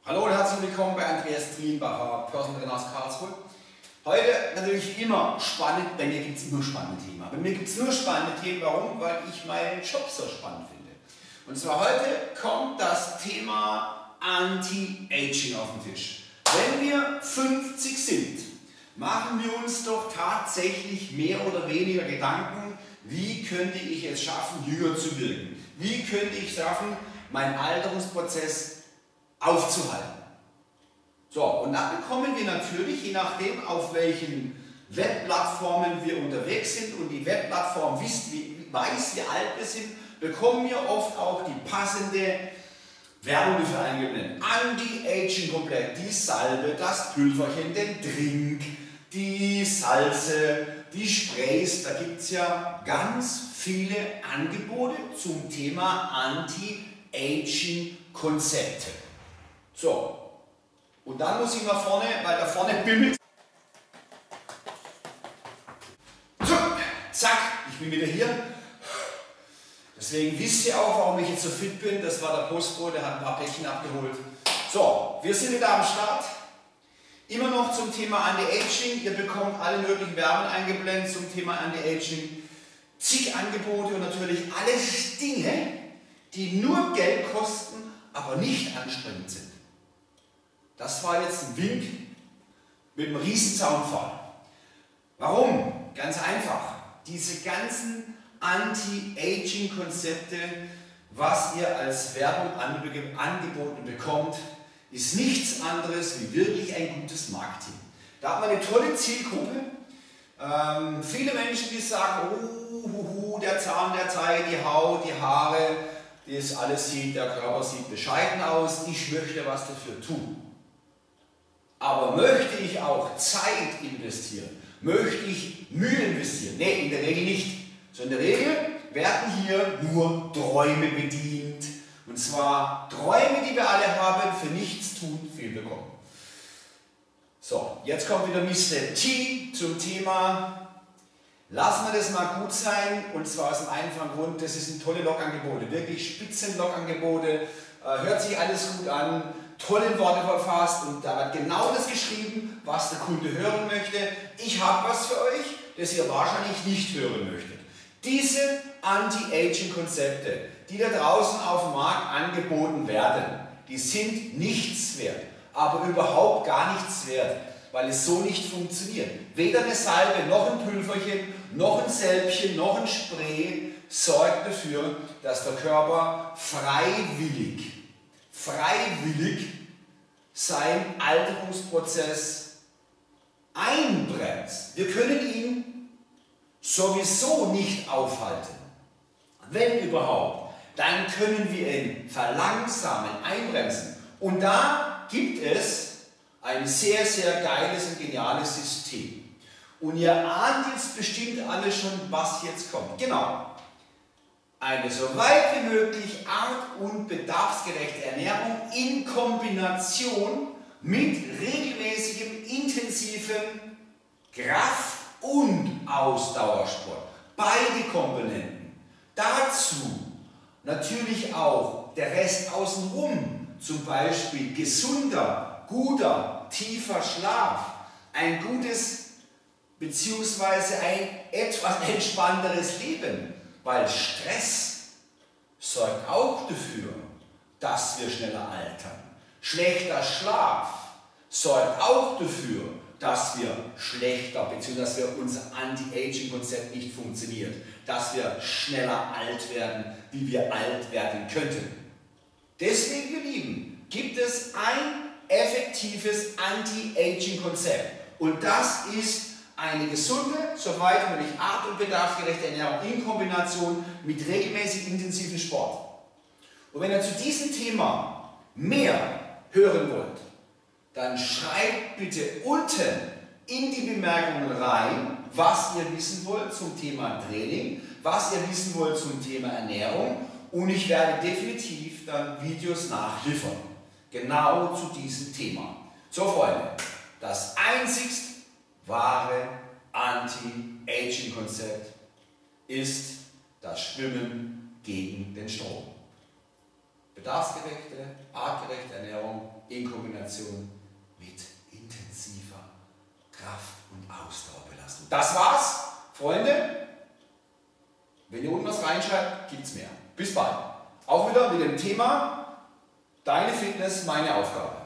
Hallo und herzlich willkommen bei Andreas Trienbacher, Personal Trainer aus Karlsruhe. Heute natürlich immer spannend, bei mir gibt es immer spannende Themen. Bei mir gibt es nur spannende Themen, warum? Weil ich meinen Job so spannend finde. Und zwar heute kommt das Thema Anti-Aging auf den Tisch. Wenn wir 50 sind, machen wir uns doch tatsächlich mehr oder weniger Gedanken, wie könnte ich es schaffen, jünger zu wirken? Wie könnte ich schaffen, meinen Alterungsprozess aufzuhalten. So, und dann bekommen wir natürlich, je nachdem, auf welchen Webplattformen wir unterwegs sind und die Webplattform weiß, wie alt wir sind, bekommen wir oft auch die passende Werbung dafür eingeblendet. Anti-Aging komplett, die Salbe, das Pülverchen, den Drink, die Salze, die Sprays, da gibt es ja ganz viele Angebote zum Thema Anti-Aging-Konzepte. So, und dann muss ich nach vorne, weil da vorne bimmelt. So, zack, ich bin wieder hier. Deswegen wisst ihr auch, warum ich jetzt so fit bin. Das war der Postbote, der hat ein paar Päckchen abgeholt. So, wir sind wieder am Start. Immer noch zum Thema Anti-Aging. Ihr bekommt alle möglichen Werbung eingeblendet zum Thema Anti-Aging. Zig Angebote und natürlich alles Dinge, die nur Geld kosten, aber nicht anstrengend sind. Das war jetzt ein Wink mit einem riesen Zaunpfahl. Warum? Ganz einfach. Diese ganzen Anti-Aging-Konzepte, was ihr als Werbung angeboten bekommt, ist nichts anderes wie wirklich ein gutes Marketing. Da hat man eine tolle Zielgruppe. Viele Menschen, die sagen, der Zahn der Zeit, die Haut, die Haare, das alles sieht, der Körper sieht bescheiden aus, ich möchte was dafür tun. Aber möchte ich auch Zeit investieren? Möchte ich Mühe investieren? Nee, in der Regel nicht. So in der Regel werden hier nur Träume bedient. Und zwar Träume, die wir alle haben, für nichts tun, viel bekommen. So, jetzt kommt wieder Mr. T zum Thema, lassen wir das mal gut sein. Und zwar aus dem einfachen Grund, das sind tolle Logangebote, wirklich Spitzen-Logangebote. Hört sich alles gut an. Tolle Worte verfasst und da wird genau das geschrieben, was der Kunde hören möchte. Ich habe was für euch, das ihr wahrscheinlich nicht hören möchtet. Diese Anti-Aging-Konzepte, die da draußen auf dem Markt angeboten werden, die sind nichts wert, aber überhaupt gar nichts wert, weil es so nicht funktioniert. Weder eine Salbe, noch ein Pülverchen, noch ein Sälbchen, noch ein Spray sorgt dafür, dass der Körper freiwillig seinen Alterungsprozess einbremst. Wir können ihn sowieso nicht aufhalten. Wenn überhaupt, dann können wir ihn verlangsamen, einbremsen. Und da gibt es ein sehr, sehr geiles und geniales System. Und ihr ahnt jetzt bestimmt alle schon, was jetzt kommt. Genau. Eine so weit wie möglich art- und bedarfsgerechte Ernährung in Kombination mit regelmäßigem, intensiven Kraft- und Ausdauersport. Beide Komponenten. Dazu natürlich auch der Rest außenrum, zum Beispiel gesunder, guter, tiefer Schlaf, ein gutes bzw. ein etwas entspannteres Leben. Weil Stress sorgt auch dafür, dass wir schneller altern. Schlechter Schlaf sorgt auch dafür, dass wir schlechter, beziehungsweise dass unser Anti-Aging-Konzept nicht funktioniert. Dass wir schneller alt werden, wie wir alt werden könnten. Deswegen, ihr Lieben, gibt es ein effektives Anti-Aging-Konzept. Und das ist eine gesunde, soweit möglich art- und bedarfsgerechte Ernährung in Kombination mit regelmäßig intensiven Sport. Und wenn ihr zu diesem Thema mehr hören wollt, dann schreibt bitte unten in die Bemerkungen rein, was ihr wissen wollt zum Thema Training, was ihr wissen wollt zum Thema Ernährung und ich werde definitiv dann Videos nachliefern. Genau zu diesem Thema. So Freunde, das einzigste wahre Anti-Aging-Konzept ist das Schwimmen gegen den Strom. bedarfsgerechte, artgerechte Ernährung in Kombination mit intensiver Kraft- und Ausdauerbelastung. Das war's, Freunde. Wenn ihr unten was reinschreibt, gibt es mehr. Bis bald. Auch wieder mit dem Thema Deine Fitness, meine Aufgabe.